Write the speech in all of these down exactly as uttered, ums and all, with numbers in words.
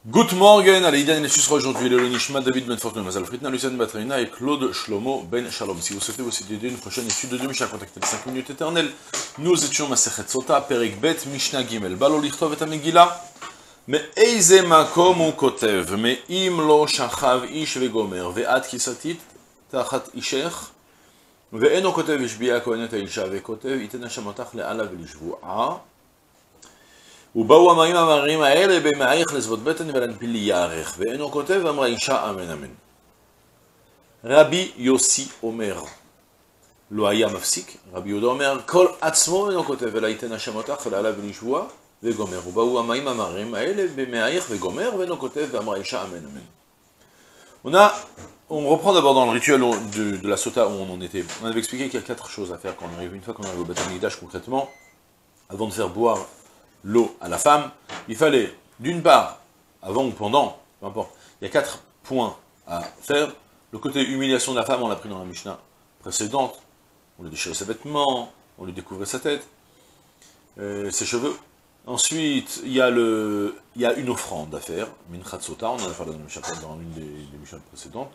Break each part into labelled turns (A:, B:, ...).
A: Good morning, allez, Idan, il sera aujourd'hui le Nishma David Ben Fortune, Mazal Fritna, Lucien Batrina et Claude Shlomo Ben Shalom. Si vous souhaitez vous aider une prochaine étude de Mishnah, contactez les cinq minutes éternelles. Nous étions Masechet Sota, Perek Bet, Mishnah Gimel, Balo Lichtov et Amegila. Mais Eize Makom ou Kotev, mais Im Lo Shachav Ish Vegomer, Ve'at Kisatit, Tachat Isher, Ve'eno Kotev Ishbia Kohenet Aisha, Ve'kotev, Iten Hashamotach Le'ala Ve'lishvu'a. ובאו המים המרים האלה במעייך לזבות בטן ולנפיל לי יערך, ואינו כותב ואמרה אישה אמן אמן. רבי יוסי אומר, לא היה מפסיק, רבי יהודה אומר, כל עצמו אינו כותב, אלא ייתן השם אותך ולעלה ולשבוע וגומר. ובאו המים המרים האלה במעייך וגומר, ואינו כותב ואמרה אישה אמן אמן. On, a, on reprend d'abord dans le rituel de, de la sota où on en était. On avait expliqué qu'il y a quatre choses à faire quand on arrive, une fois qu'on arrive au Beth Amikdash concrètement, avant de faire boire l'eau à la femme, il fallait, d'une part, avant ou pendant, peu importe, il y a quatre points à faire. Le côté humiliation de la femme, on l'a pris dans la Mishnah précédente, on lui déchirait ses vêtements, on lui découvrait sa tête, euh, ses cheveux. Ensuite, il y a, le, il y a une offrande à faire, Minchat Sota, on en a parlé dans l'une des, des Mishnahs précédentes.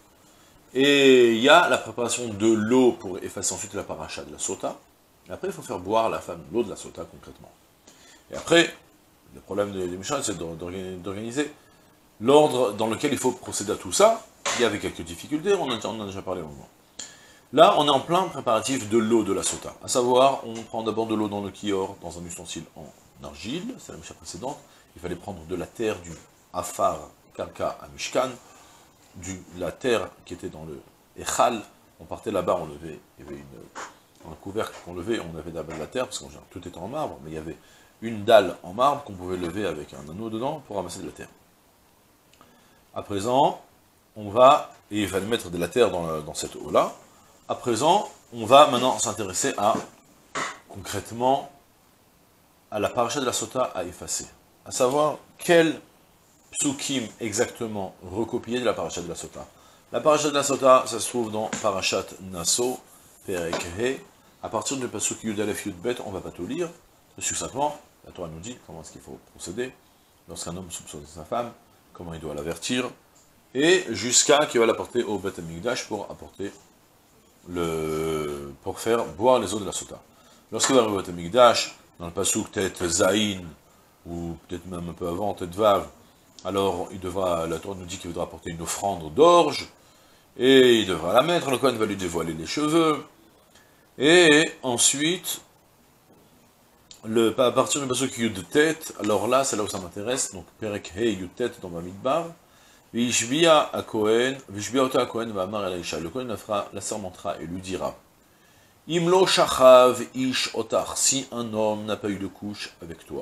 A: Et il y a la préparation de l'eau pour effacer ensuite la paracha de la Sota. Et après, il faut faire boire à la femme l'eau de la Sota concrètement. Et après, le problème des Mishnah, c'est d'organiser l'ordre dans lequel il faut procéder à tout ça. Il y avait quelques difficultés, on en a, on a déjà parlé au moment. Là, on est en plein préparatif de l'eau de la sota. À savoir, on prend d'abord de l'eau dans le kior, dans un ustensile en argile, c'est la Mishnah précédente. Il fallait prendre de la terre du Afar Karka à Mishkan, de la terre qui était dans le Echal. On partait là-bas, on levait, il y avait une, un couvercle qu'on levait, on avait d'abord de la terre, parce que tout était en marbre, mais il y avait une dalle en marbre qu'on pouvait lever avec un anneau dedans pour ramasser de la terre. À présent, on va, et il va mettre de la terre dans, la, dans cette eau-là. À présent, on va maintenant s'intéresser à, concrètement, à la paracha de la sota à effacer. À savoir, quel psukim exactement recopier de la paracha de la sota. La paracha de la sota, ça se trouve dans Parashat Naso, Perek He. À partir du pasuk Yud Aleph Yud Bet, on ne va pas tout lire. Succinctement, la Torah nous dit comment est-ce qu'il faut procéder lorsqu'un homme soupçonne sa femme, comment il doit l'avertir, et jusqu'à qu'il va l'apporter au Beth Amikdash pour apporter le, pour faire boire les eaux de la sota. Lorsqu'il va arriver au Beth Amikdash, dans le pasuk tête Zaïn, ou peut-être même un peu avant, tête Vav, alors il devra, la Torah nous dit qu'il devra apporter une offrande d'orge, et il devra la mettre, le Kohen va lui dévoiler les cheveux, et ensuite, Le, à partir du pasuk Yud Tet, alors là, c'est là où ça m'intéresse, donc Perek He Yud Tet dans Bamidbar, Vishbia a Kohen, Vishbia ota a Kohen va amar el Aisha, le Kohen la fera, la sermentera et lui dira, Imlo shachav ish otar, si un homme n'a pas eu de couche avec toi,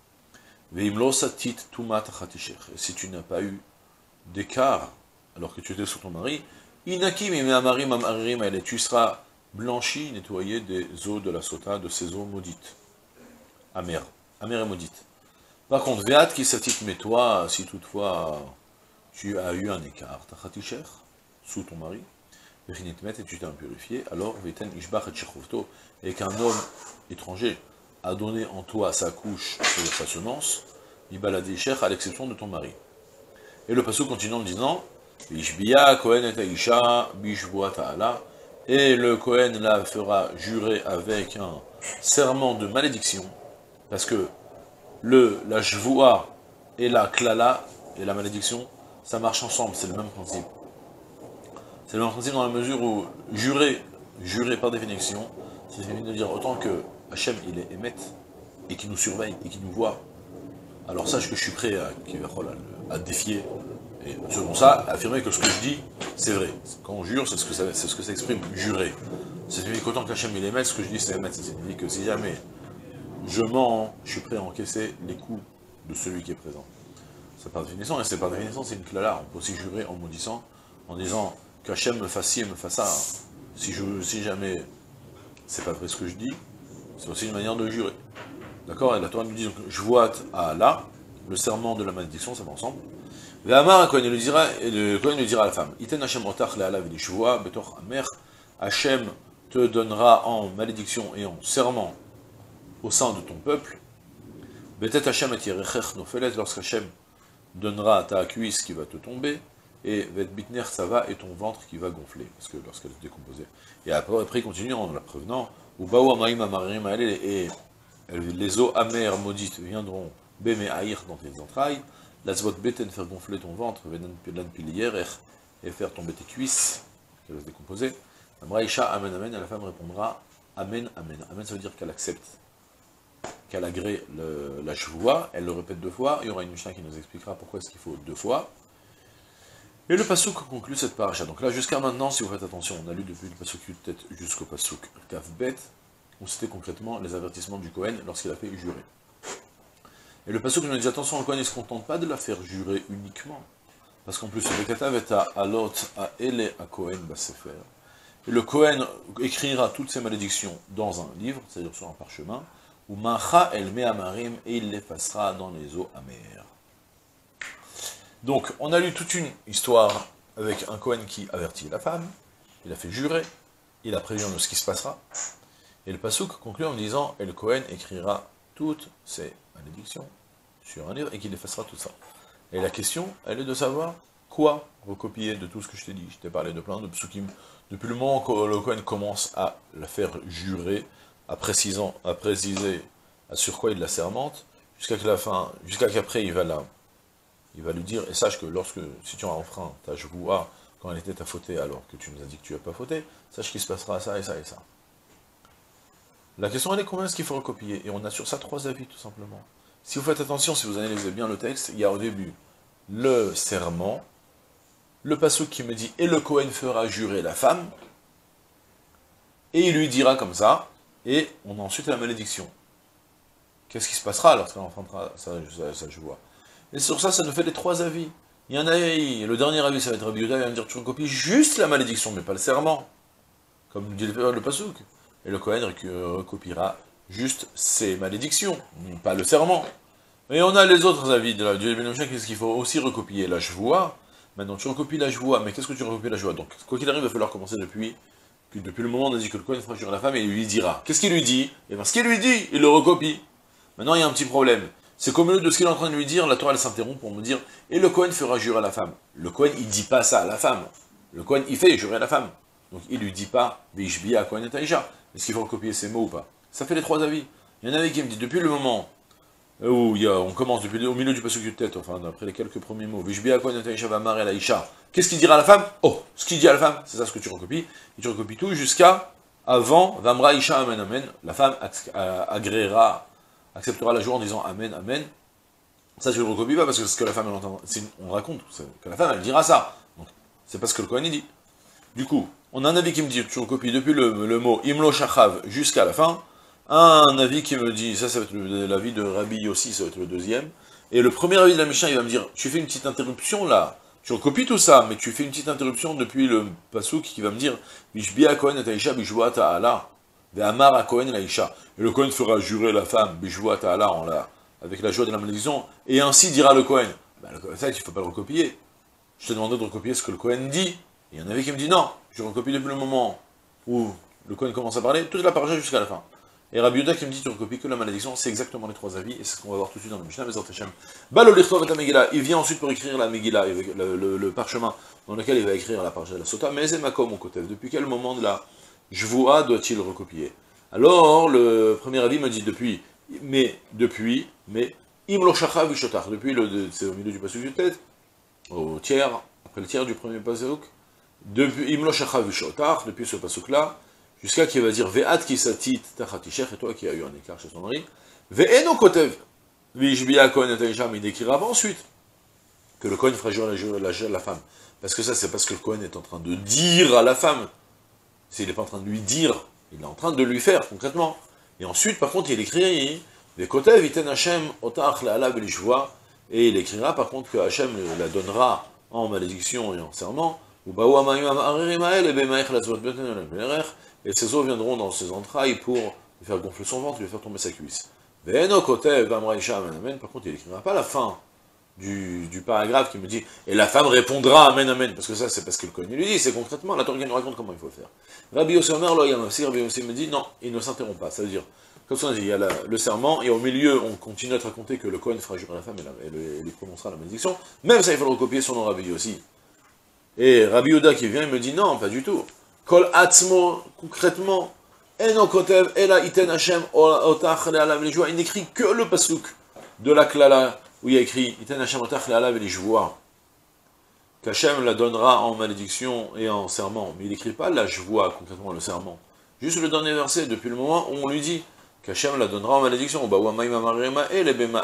A: Veimlo satit tumat achatishech, et si tu n'as pas eu d'écart, alors que tu étais sur ton mari, Inakim ime amarim amaririm, et tu seras blanchi, nettoyé des eaux de la sota, de ces eaux maudites. Amer, Amer et maudite. Par contre, Veat qui s'attite, mais toi, si toutefois tu as eu un écart, Tachatisher, sous ton mari, Vechinitmet, et tu t'es impurifié, alors Veten Ishbach et Shechuvto, et qu'un homme étranger a donné en toi sa couche sur sa semence, Ibaladisher, à l'exception de ton mari. Et le passage continue en disant, Ishbia, Kohen et Aisha, Bishboa Ta'ala, et le Kohen la fera jurer avec un serment de malédiction, parce que le, la jvoua et la klala, et la malédiction, ça marche ensemble, c'est le même principe. C'est le même principe dans la mesure où jurer, jurer par définition, c'est de dire autant que Hachem il est émet, et qui nous surveille, et qui nous voit, alors sache que je suis prêt à, à, à défier, et selon ça, affirmer que ce que je dis, c'est vrai. Quand on jure, c'est ce que ça, c'est ce que ça exprime, jurer. Ça signifie qu'autant que Hachem il est émet, ce que je dis c'est émet, ça signifie que si jamais je mens, je suis prêt à encaisser les coups de celui qui est présent. C'est par définition, et c'est par définition, c'est une klala. On peut aussi jurer en maudissant, en disant qu'Hachem me fasse ci et me fasse ça. Si, je, si jamais c'est pas vrai ce que je dis, c'est aussi une manière de jurer. D'accord? Et la Torah nous dit, je vois à Allah, le serment de la malédiction, ça va ensemble. Ve'amar, quand il lui dira, le Kohen lui dira à la femme, Iten Hachem otach le'ala v'lishvoa, betor amer, Hachem te donnera en malédiction et en serment au sein de ton peuple, Betet Hashem et Yerechech Nofelet, lorsqu'Hachem donnera ta cuisse qui va te tomber, et vet bitner ça va, et ton ventre qui va gonfler, parce que lorsqu'elle est décomposée. Et après, après il continue en la prévenant, ou baou amarim amarim et les eaux amères maudites viendront bémé haïr dans tes entrailles, l'azvot beten faire gonfler ton ventre, venan pilier, et faire tomber tes cuisses, qu'elle va se décomposer. Amra Isha amen amen, et la femme répondra amen amen. Amen ça veut dire qu'elle accepte, qu'elle agrée le, la chevoua, elle le répète deux fois, il y aura une Mishnah qui nous expliquera pourquoi est-ce qu'il faut deux fois. Et le pasouk conclut cette paracha. Donc là, jusqu'à maintenant, si vous faites attention, on a lu depuis le pasouk Yutet jusqu'au pasouk Kafbet, où c'était concrètement les avertissements du Kohen lorsqu'il a fait jurer. Et le pasouk nous dit, attention, le Kohen ne se contente pas de la faire jurer uniquement, parce qu'en plus, le Katav est à Alot, à Ele, à Kohen, Basefer. Et le Kohen écrira toutes ces malédictions dans un livre, c'est-à-dire sur un parchemin, ou Macha el Me'amarim, et il l'effacera dans les eaux amères. Donc, on a lu toute une histoire avec un Kohen qui avertit la femme, il a fait jurer, il a prévenu de ce qui se passera, et le Passouk conclut en disant, et le Kohen écrira toutes ces malédictions sur un livre, et qu'il effacera tout ça. Et la question, elle est de savoir quoi recopier de tout ce que je t'ai dit. Je t'ai parlé de plein de psukim. Depuis le moment que le Kohen commence à la faire jurer, à, précisant, à préciser sur quoi il la sermente, jusqu'à que la fin, jusqu'à qu'après il va la... Il va lui dire, et sache que lorsque, si tu as enfreint ta chevoua, quand elle était ta fautée, alors que tu nous as dit que tu n'as pas fauté, sache qu'il se passera ça et ça et ça. La question elle est combien est-ce qu'il faut recopier? Et on a sur ça trois avis tout simplement. Si vous faites attention, si vous analysez bien le texte, il y a au début le serment, le passouk qui me dit, et le Kohen fera jurer la femme, et il lui dira comme ça, et on a ensuite la malédiction. Qu'est-ce qui se passera lorsqu'elle enfreindra sa chevoua? Et sur ça, ça nous fait les trois avis. Il y en a, le dernier avis, ça va être Rabbi Yehuda, il va me dire, tu recopies juste la malédiction, mais pas le serment, comme dit le, le Passouk. Et le Kohen recopiera juste ses malédictions, pas le serment. Et on a les autres avis de la du Bénomchak, qu'est-ce qu'il faut aussi recopier la chevoua. Maintenant, tu recopies la chevoua, mais qu'est-ce que tu recopies la chevoua? Donc, quoi qu'il arrive, il va falloir commencer depuis, depuis le moment où on a dit que le Kohen fera jurer la femme, et il lui dira. Qu'est-ce qu'il lui dit? Et bien, ce qu'il lui dit, il le recopie. Maintenant, il y a un petit problème. C'est qu'au milieu de ce qu'il est en train de lui dire, la Torah elle s'interrompt pour me dire, et le Kohen fera jurer à la femme. Le Kohen, il dit pas ça à la femme. Le Kohen, il fait jurer à la femme. Donc il lui dit pas, Bishbia Kohen et Taïcha. Est-ce qu'il faut recopier ces mots ou pas? Ça fait les trois avis. Il y en avait qui me dit, depuis le moment où il y a, on commence, depuis, au milieu du pasuk de tête, enfin, d'après les quelques premiers mots, Bishbia Kohen et Taïcha va marrer la Isha. Qu'est-ce qu'il dira à la femme? Oh, ce qu'il dit à la femme, c'est ça ce que tu recopies. Et tu recopies tout jusqu'à avant, Vamra Isha Amen Amen. La femme agréera, acceptera la joie en disant Amen, Amen. Ça, je ne le recopie pas parce que c'est ce que la femme, elle entend. On raconte que la femme, elle dira ça. Donc, c'est pas ce que le Kohen dit. Du coup, on a un avis qui me dit, tu recopies depuis le, le mot Imlo Shachav jusqu'à la fin. Un avis qui me dit, ça, ça va être l'avis de Rabbi Yossi, ça va être le deuxième. Et le premier avis de la Mishnah, il va me dire, tu fais une petite interruption là. Tu recopies tout ça, mais tu fais une petite interruption depuis le Pasuk qui va me dire, Bishbia Kohen et Taïcha, Bishua Ta'ala. Ve'amar a Kohen et Aïcha. Et le Kohen fera jurer la femme, Bishua Ta'ala, en la, avec la joie de la malédiction, et ainsi dira le Kohen. Ben, le, ça, il ne faut pas le recopier. Je te demandais de recopier ce que le Kohen dit. Et il y en avait qui me dit non, je recopie depuis le moment où le Kohen commence à parler, toute la paracha jusqu'à la fin. Et Rabbi Yehuda qui me dit tu recopies que la malédiction, c'est exactement les trois avis, et c'est ce qu'on va voir tout de suite dans le Mishnah, Bezrat Hashem. Balo l'Irtov et la Megillah, il vient ensuite pour écrire la Megillah, le, le, le parchemin dans lequel il va écrire la paracha de la Sota, mais c'est Makom, mon côté. Depuis quel moment de la Jvoua doit-il recopier? Alors, le premier avis me dit depuis, mais, depuis, mais, Imlo Shacha Vishotar, depuis le, c'est au milieu du pasuk du tête, au tiers, après le tiers du premier pasuk, depuis Imlo Shacha Vishotar, depuis ce pasuk-là, jusqu'à qu'il va dire Ve'at kisatit tachatishech, et toi qui as eu un écart chez son mari, Ve'eno kotev, Vishbia Kohen et Taïcha, mais il décrira ensuite que le Kohen fera jurer la, la, la femme. Parce que ça, c'est parce que le Kohen est en train de dire à la femme, s'il n'est pas en train de lui dire, il est en train de lui faire, concrètement. Et ensuite, par contre, il écrit Ve'kotev iten Hashem otach le'ala belishvoa, et il écrira par contre que Hashem la donnera en malédiction et en serment, et ses eaux viendront dans ses entrailles pour lui faire gonfler son ventre, lui faire tomber sa cuisse. Par contre, il n'écrira pas la fin du, du paragraphe qui me dit « Et la femme répondra Amen, Amen », parce que ça, c'est parce que le Kohen lui dit, c'est concrètement, la Torah nous raconte comment il faut le faire. Rabbi Yossi Omer, Rabbi Yossi me dit « Non, il ne s'interrompt pas », ça veut dire Comme ça, il y a la, le serment, et au milieu, on continue à te raconter que le Kohen fera jurer la femme et, la, et, le, et lui prononcera la malédiction. Même ça, il faut le recopier sur nos Rabbi aussi. Et Rabbi Yehuda qui vient, il me dit non, pas du tout. Kol atzmo, concrètement, eno kotev, ela iten Hashem, otach le'alav le'joua. Il n'écrit que le pasuk de la klala, où il y a écrit iten Hashem, otach le'alav le'joua. Qu'Hachem la donnera en malédiction et en serment. Mais il n'écrit pas la joie, concrètement, le serment. Juste le dernier verset, depuis le moment où on lui dit qu'Hachem la donnera en malédiction. Il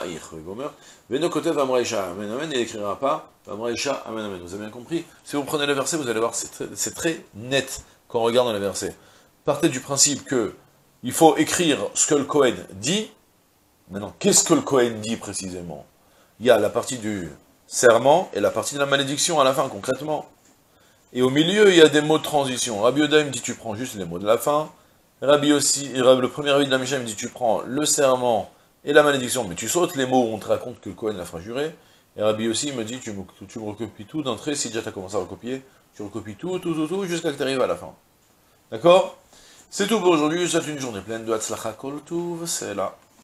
A: n'écrira pas, amen, amen. Vous avez bien compris? Si vous prenez le verset, vous allez voir, c'est très, c'est très net quand on regarde dans les versets. Partez du principe que il faut écrire ce que le Kohen dit. Maintenant, qu'est-ce que le Kohen dit précisément? Il y a la partie du serment et la partie de la malédiction à la fin, concrètement. Et au milieu, il y a des mots de transition. Rabbi Yehuda me dit, tu prends juste les mots de la fin. Rabbi aussi, le premier avis de la Mishnah me dit, tu prends le serment et la malédiction, mais tu sautes les mots où on te raconte que le Kohen la fera jurer. Et Rabbi aussi me dit, tu me, tu me recopies tout d'entrée, si déjà tu as commencé à recopier, tu recopies tout, tout, tout, tout, jusqu'à ce que tu arrives à la fin. D'accord? C'est tout pour aujourd'hui, je vous souhaite une journée pleine de Hatzlacha Kol Tuv, c'est là.